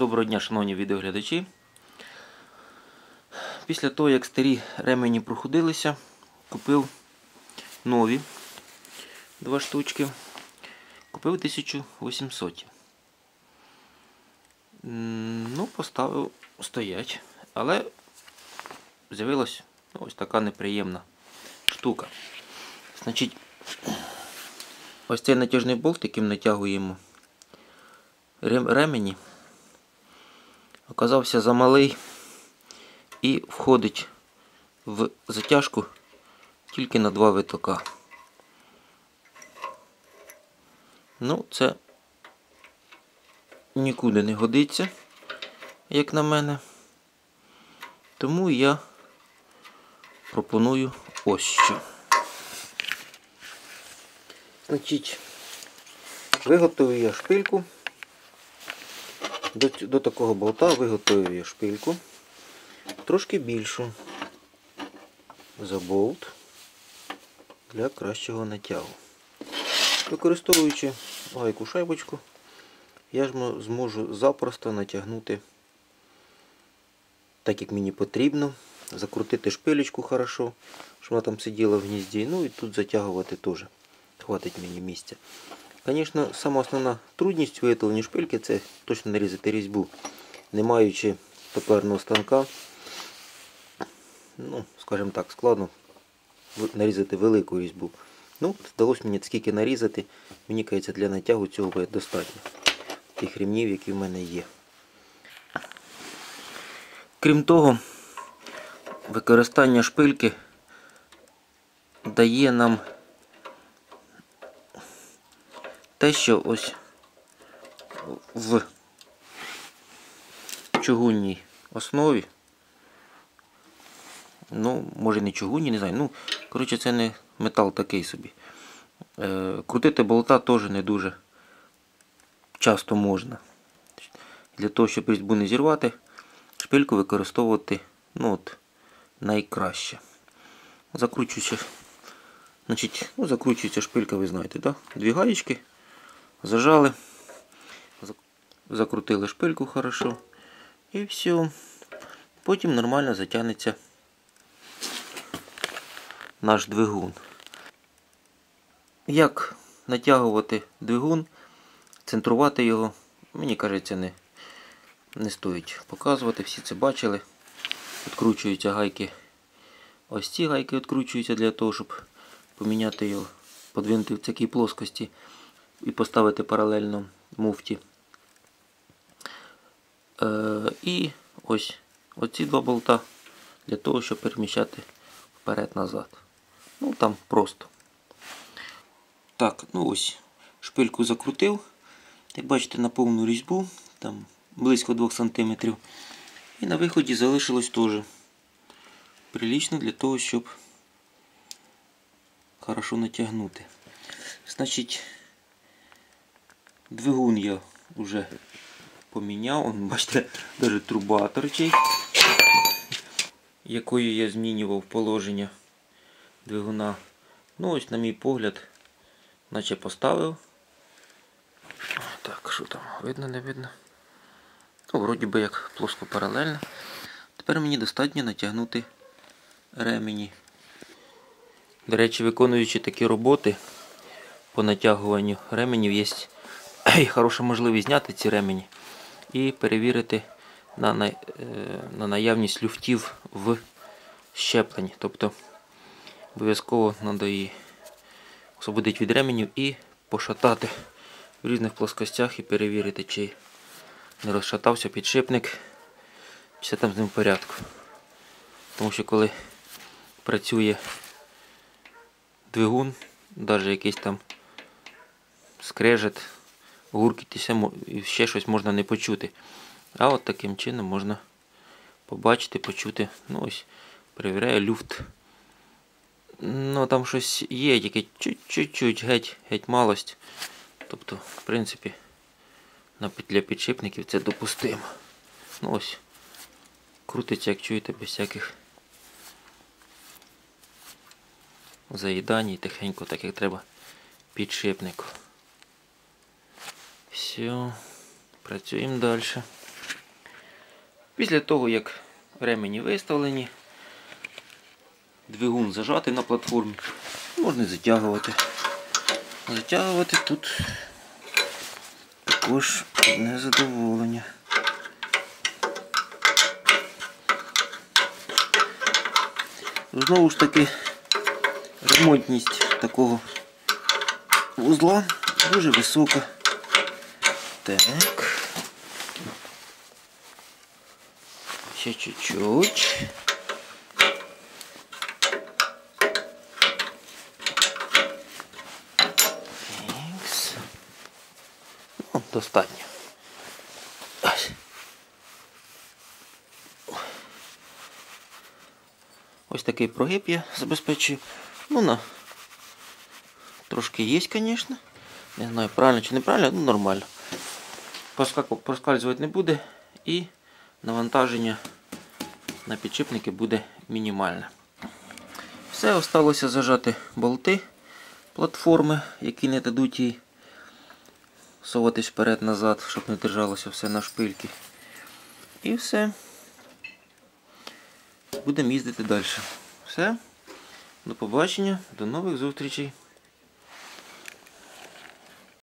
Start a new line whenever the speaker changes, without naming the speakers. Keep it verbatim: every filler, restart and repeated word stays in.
Доброго дня, шановні відеоглядачі. Після того, як старі ремені проходилися, купив нові два штучки. Купив тисячу вісімсот. Ну, поставив стоять. Але з'явилась ось така неприємна штука. Значить, ось цей натяжний болт, яким натягуємо ремені, оказався замалий і входить в затяжку тільки на два витока. Ну, це нікуди не годиться, як на мене. Тому я пропоную ось що. Значить, виготовив я шпильку. До, до такого болта виготовив я шпильку. Трошки більшу за болт для кращого натягу. Використовуючи гайку шайбочку, я ж зможу запросто натягнути так, як мені потрібно, закрутити шпилечку хорошо, щоб вона там сиділа в гнізді, ну і тут затягувати теж. Хватить мені місця. Звісно, сама основна трудність виготовлення шпильки — це точно нарізати різьбу, не маючи токарного станка. Ну, скажімо так, складно нарізати велику різьбу. Ну, вдалося мені скільки нарізати, мені кажеться, для натягу цього буде достатньо. Тих ремнів, які в мене є. Крім того, використання шпильки дає нам те, що ось в чугунній основі, ну, може не чугунні, не знаю, ну, коротше, це не метал такий собі. Е, крутити болта теж не дуже часто можна. Для того, щоб різьбу не зірвати, шпильку використовувати, ну, от, найкраще. Закручуючи, значить, ну, закручується шпилька, ви знаєте, да? Дві гаєчки, зажали, закрутили шпильку хорошо, і все. Потім нормально затягнеться наш двигун. Як натягувати двигун, центрувати його, мені кажеться, не, не стоїть показувати, всі це бачили. Відкручуються гайки, ось ці гайки відкручуються для того, щоб поміняти його, подвинути в такій плоскості і поставити паралельно муфті. Е, і ось оці два болта для того, щоб переміщати вперед-назад. Ну, там просто. Так, ну ось, шпильку закрутив. Як бачите, на повну різьбу, там близько двох сантиметрів. І на виході залишилось теж прилично для того, щоб хорошо натягнути. Значить, двигун я вже поміняв. Вон, бачите, навіть труба торчить, якою я змінював положення двигуна. Ну ось, на мій погляд, наче поставив. Так, що там, видно, не видно? Ну, вроді би як плоско паралельно. Тепер мені достатньо натягнути ремені. До речі, виконуючи такі роботи по натягуванню ременів, є хороша можливість зняти ці ремені і перевірити на, на, на наявність люфтів в щепленні. Тобто обов'язково треба її освободити від ременів і пошатати в різних плоскостях і перевірити, чи не розшатався підшипник, чи все там з ним в порядку. Тому що коли працює двигун, навіть якийсь там скрежет, гуркіт і ще щось можна не почути. А от таким чином можна побачити, почути. Ну ось, перевіряю люфт. Ну там щось є, тільки чуть-чуть, геть, геть малость. Тобто, в принципі, для підшипників це допустимо. Ну ось, крутиться, як чуєте, без всяких заїдань і тихенько, так як треба підшипнику. Все, працюємо далі. Після того, як ремені виставлені, двигун зажатий на платформі, можна затягувати. Затягувати тут також незадоволення. Знову ж таки, ремонтність такого вузла дуже висока. Так. Ще чуть-чуть. Ну, достатньо. Ось. Ось такий прогиб я забезпечую. Ну, на трошки є, звісно. Не знаю, правильно чи неправильно, ну нормально. Проскальзувати не буде і навантаження на підшипники буде мінімальне. Все, осталося зажати болти платформи, які не дадуть їй соватись вперед-назад, щоб не держалося все на шпильки. І все. Будемо їздити далі. Все. До побачення, до нових зустрічей.